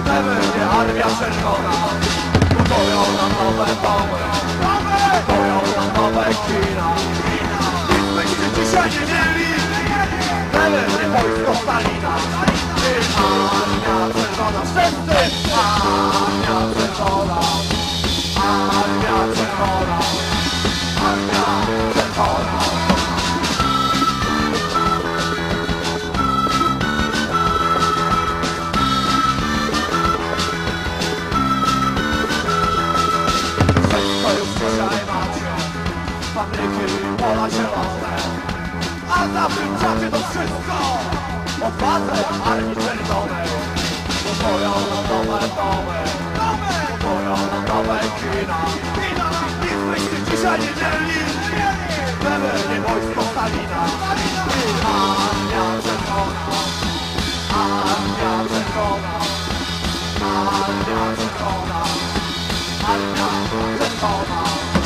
Pewnie armia czerwona budują nam nowe domy, budują nam nowe kina. Nic byście dzisiaj nie mieli, pewnie wojsko Stalina. Armia czerwona, wszyscy! Armia czerwona, armia czerwona, armia czerwona. Wszystko już dzisiaj macie, fabryki, pola zielone, a za tym czasie to wszystko odwadze Armii Czerwonej. Budują nam nowe domy, budują nam nowe kina. Nic byście dzisiaj nie mieli, pewnie wojsko Stalina. Armia Czerwona, armia czerwona, armia czerwona, armia czerwona.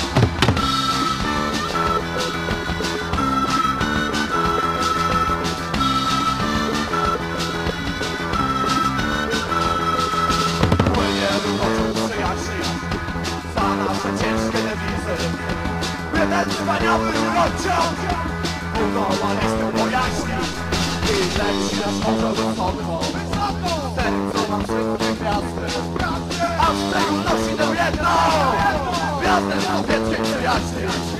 Za nasze ciężkie dewizy jeden wspaniały rociąg budowaliśmy po jaźni i leci nas morze wysoko w sercu nam wszystkie gwiazdy, a w szczególności tę jedną gwiazdę sowieckiej przyjaźni.